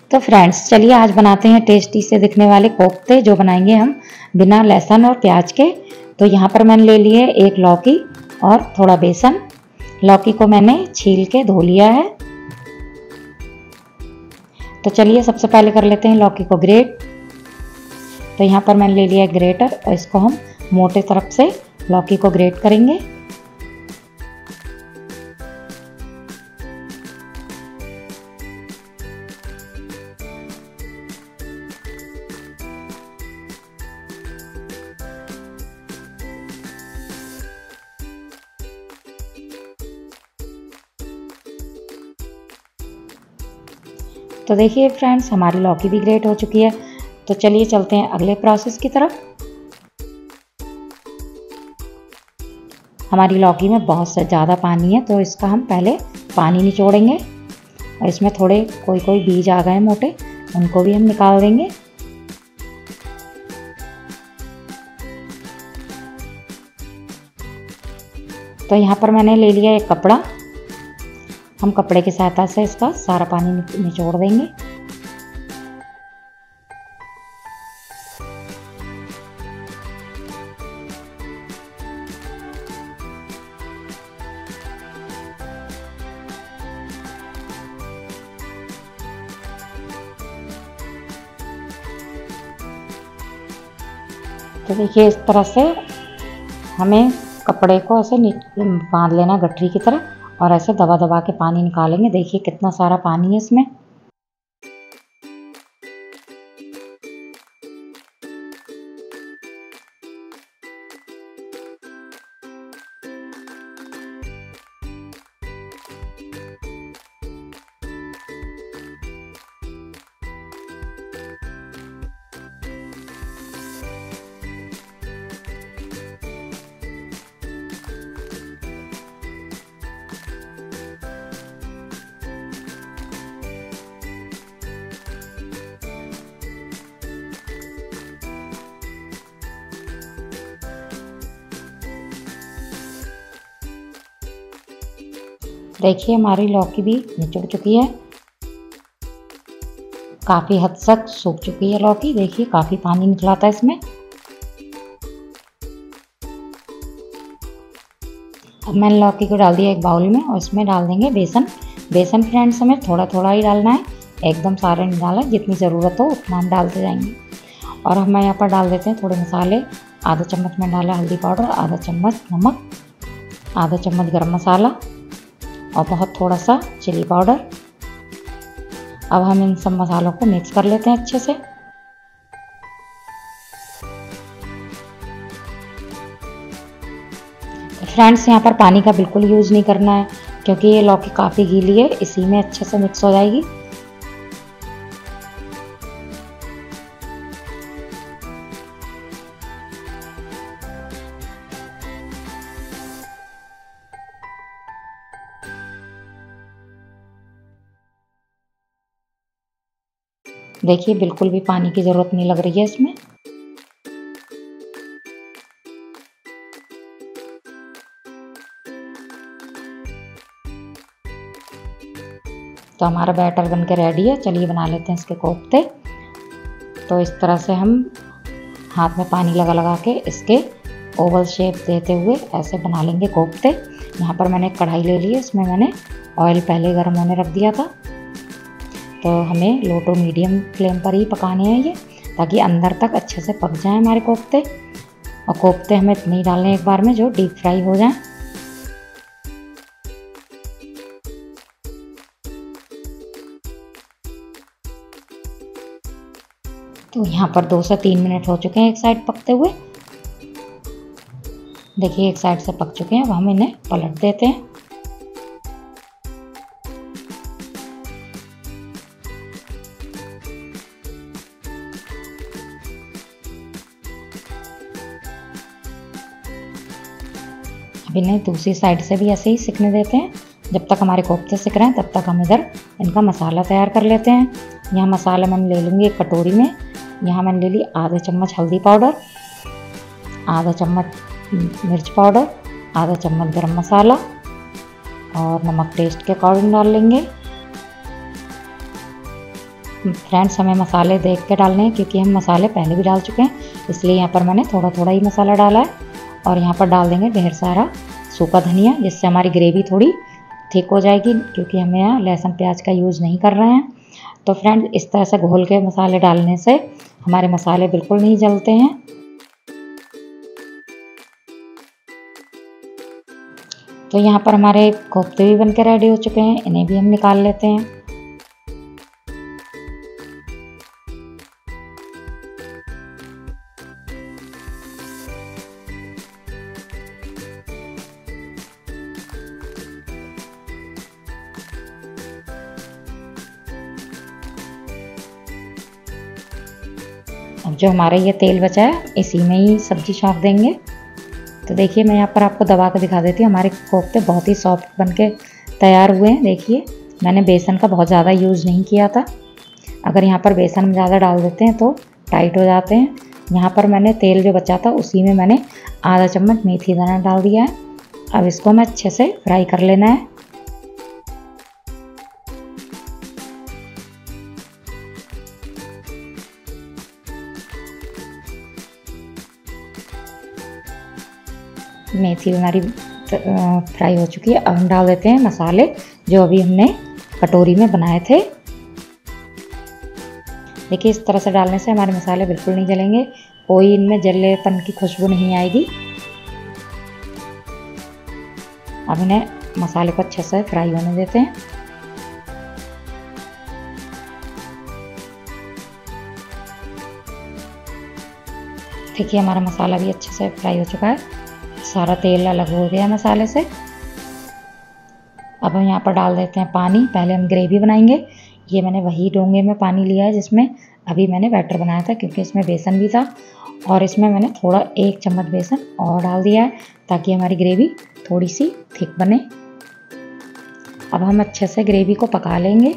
तो फ्रेंड्स चलिए आज बनाते हैं टेस्टी से दिखने वाले कोफ्ते जो बनाएंगे हम बिना लहसुन और प्याज के। तो यहाँ पर मैंने ले लिए एक लौकी और थोड़ा बेसन। लौकी को मैंने छील के धो लिया है। तो चलिए सबसे पहले कर लेते हैं लौकी को ग्रेट। तो यहाँ पर मैंने ले लिया है ग्रेटर और इसको हम मोटे तरफ से लौकी को ग्रेट करेंगे। तो देखिए फ्रेंड्स हमारी लौकी भी ग्रेट हो चुकी है। तो चलिए चलते हैं अगले प्रोसेस की तरफ। हमारी लौकी में बहुत से ज़्यादा पानी है तो इसका हम पहले पानी निचोड़ेंगे और इसमें थोड़े कोई बीज आ गए मोटे, उनको भी हम निकाल देंगे। तो यहाँ पर मैंने ले लिया एक कपड़ा। हम कपड़े की सहायता से इसका सारा पानी निचोड़ देंगे। तो देखिए इस तरह से हमें कपड़े को ऐसे बांध लेना गठरी की तरह और ऐसे दबा दबा के पानी निकालेंगे। देखिए कितना सारा पानी है इसमें। देखिए हमारी लौकी भी निचुड़ चुकी है, काफ़ी हद तक सूख चुकी है लौकी। देखिए काफ़ी पानी निकला था इसमें। अब मैंने लौकी को डाल दिया एक बाउल में और इसमें डाल देंगे बेसन। बेसन फ्रेंड्स हमें थोड़ा थोड़ा ही डालना है, एकदम सारा नहीं डालना, जितनी ज़रूरत हो उतना हम डालते जाएंगे। और हम यहाँ पर डाल देते हैं थोड़े मसाले। आधा चम्मच में डाला हल्दी पाउडर, आधा चम्मच नमक, आधा चम्मच गरम मसाला और बहुत थोड़ा सा चिली पाउडर। अब हम इन सब मसालों को मिक्स कर लेते हैं अच्छे से। फ्रेंड्स यहाँ पर पानी का बिल्कुल यूज़ नहीं करना है क्योंकि ये लौकी काफ़ी गीली है, इसी में अच्छे से मिक्स हो जाएगी। देखिए बिल्कुल भी पानी की ज़रूरत नहीं लग रही है इसमें। तो हमारा बैटर बनके रेडी है। चलिए बना लेते हैं इसके कोफ्ते। तो इस तरह से हम हाथ में पानी लगा लगा के इसके ओवल शेप देते हुए ऐसे बना लेंगे कोफ्ते। यहाँ पर मैंने कढ़ाई ले ली है, इसमें मैंने ऑयल पहले गर्म होने रख दिया था। तो हमें लो टू मीडियम फ्लेम पर ही पकाने हैं ये, ताकि अंदर तक अच्छे से पक जाएं हमारे कोफ्ते। और कोफ्ते हमें इतने ही डालने एक बार में जो डीप फ्राई हो जाएं। तो यहाँ पर 2 से 3 मिनट हो चुके हैं एक साइड पकते हुए। देखिए एक साइड से पक चुके हैं। अब हम इन्हें पलट देते हैं। अब इन्हें दूसरी साइड से भी ऐसे ही सिकने देते हैं। जब तक हमारे कोफ्ते सिक रहे हैं तब तक हम इधर इनका मसाला तैयार कर लेते हैं। यहाँ मसाला मैंने ले लूँगी एक कटोरी में। यहाँ मैंने ले ली आधा चम्मच हल्दी पाउडर, आधा चम्मच मिर्च पाउडर, आधा चम्मच गरम मसाला और नमक टेस्ट के अकॉर्डिंग डाल लेंगे। फ्रेंड्स हमें मसाले देख के डालने हैं, क्योंकि हम मसाले पहले भी डाल चुके हैं, इसलिए यहाँ पर मैंने थोड़ा थोड़ा ही मसाला डाला है। और यहाँ पर डाल देंगे ढेर सारा सूखा धनिया, जिससे हमारी ग्रेवी थोड़ी थिक हो जाएगी, क्योंकि हमें यहाँ लहसुन प्याज का यूज़ नहीं कर रहे हैं। तो फ्रेंड्स इस तरह से घोल के मसाले डालने से हमारे मसाले बिल्कुल नहीं जलते हैं। तो यहाँ पर हमारे कोफ्ते भी बनकर रेडी हो चुके हैं, इन्हें भी हम निकाल लेते हैं। अब जो हमारा ये तेल बचा है, इसी में ही सब्जी छौंक देंगे। तो देखिए मैं यहाँ पर आपको दबा कर दिखा देती हूँ, हमारे कोफ्ते बहुत ही सॉफ्ट बनके तैयार हुए हैं। देखिए मैंने बेसन का बहुत ज़्यादा यूज़ नहीं किया था, अगर यहाँ पर बेसन हम ज़्यादा डाल देते हैं तो टाइट हो जाते हैं। यहाँ पर मैंने तेल जो बचा था उसी में मैंने आधा चम्मच मेथी दाना डाल दिया है। अब इसको मैं अच्छे से फ्राई कर लेना है। मेथी हमारी फ्राई हो चुकी है। अब हम डाल देते हैं मसाले जो अभी हमने कटोरी में बनाए थे। देखिए इस तरह से डालने से हमारे मसाले बिल्कुल नहीं जलेंगे, कोई इनमें जलेपन की खुशबू नहीं आएगी। अब इन्हें मसाले को अच्छे से फ्राई होने देते हैं। देखिए हमारा मसाला भी अच्छे से फ्राई हो चुका है, सारा तेल अलग हो गया मसाले से। अब हम यहाँ पर डाल देते हैं पानी। पहले हम ग्रेवी बनाएंगे। ये मैंने वही डोंगे में पानी लिया है जिसमें अभी मैंने बैटर बनाया था, क्योंकि इसमें बेसन भी था, और इसमें मैंने थोड़ा 1 चम्मच बेसन और डाल दिया है, ताकि हमारी ग्रेवी थोड़ी सी थिक बने। अब हम अच्छे से ग्रेवी को पका लेंगे।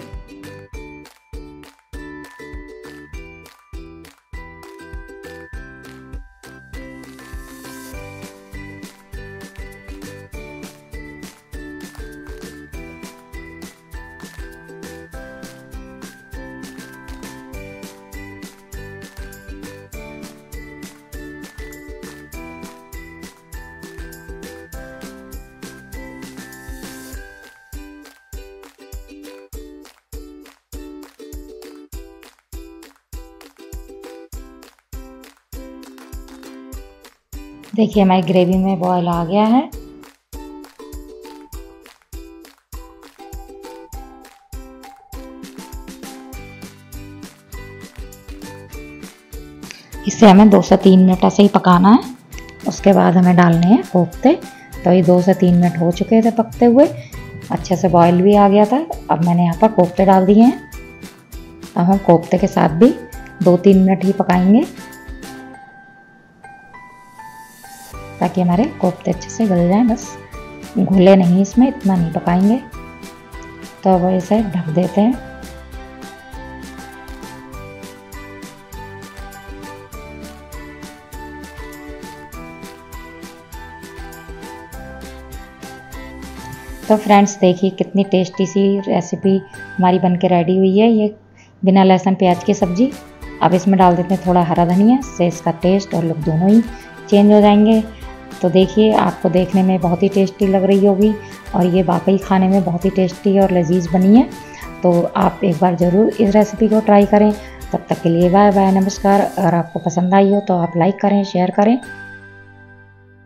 देखिए हमारी ग्रेवी में बॉयल आ गया है। इसे हमें 2 से 3 मिनट ऐसे ही पकाना है। उसके बाद हमें डालने हैं कोफ्ते। तो ये 2 से 3 मिनट हो चुके थे पकते हुए, अच्छे से बॉयल भी आ गया था। अब मैंने यहाँ पर कोफ्ते डाल दिए हैं। अब हम कोफ्ते के साथ भी 2-3 मिनट ही पकाएंगे, ताकि हमारे कोफ्ते अच्छे से गल जाएं। बस घुले नहीं, इसमें इतना नहीं पकाएंगे। तो अब इसे ढक देते हैं। तो फ्रेंड्स देखिए कितनी टेस्टी सी रेसिपी हमारी बनके रेडी हुई है, ये बिना लहसुन प्याज की सब्जी। अब इसमें डाल देते हैं थोड़ा हरा धनिया, से इसका टेस्ट और लुक दोनों ही चेंज हो जाएंगे। तो देखिए आपको देखने में बहुत ही टेस्टी लग रही होगी, और ये वाकई खाने में बहुत ही टेस्टी और लजीज बनी है। तो आप एक बार ज़रूर इस रेसिपी को ट्राई करें। तब तक के लिए बाय बाय, नमस्कार। अगर आपको पसंद आई हो तो आप लाइक करें, शेयर करें।